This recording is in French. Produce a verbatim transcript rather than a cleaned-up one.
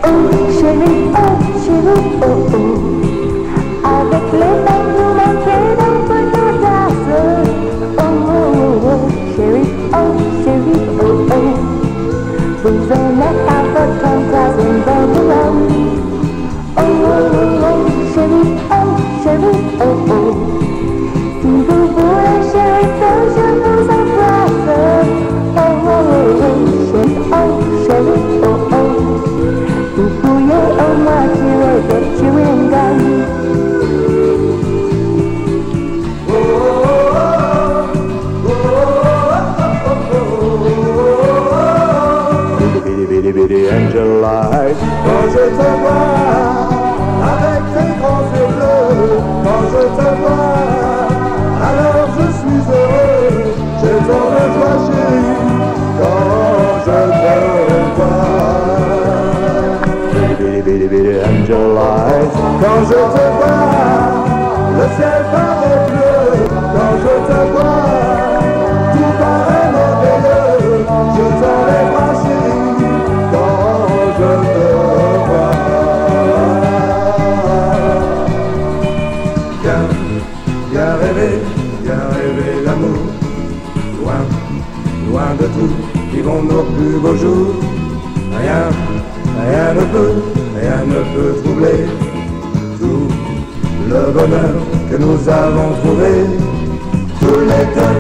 oh, chérie, oh, chérie, oh, oh. Avec les mains nous manquer dans votre tasse. Oh, oh, oh, chérie, oh, chérie, oh, oh. Vous en êtes à votre place in Babylon. Oh, oh, oh, oh, chérie, oh, chérie, oh, oh. Si vous voulez, chérie, que je vous embrasse. Oh, oh, oh, oh, chérie, oh, chérie, oh, oh. Vous pourriez au moins tirer des chewing gums. Bitty bitty angel eyes, quand je te vois avec tes grands yeux bleus, quand je te vois, alors je suis heureux, j'ai tant de joie chérie, quand je te vois. Bitty bitty bitty angel eyes, quand je te vois, le ciel paraît bleu, quand je te vois, tout paraît merveilleux, je t'en ai pas chérie. Je te vois. Viens, viens rêver, viens rêver l'amour. Loin, loin de tout, vivons nos plus beaux jours. Rien, rien ne peut, rien ne peut troubler tout le bonheur que nous avons trouvé. Tous les deux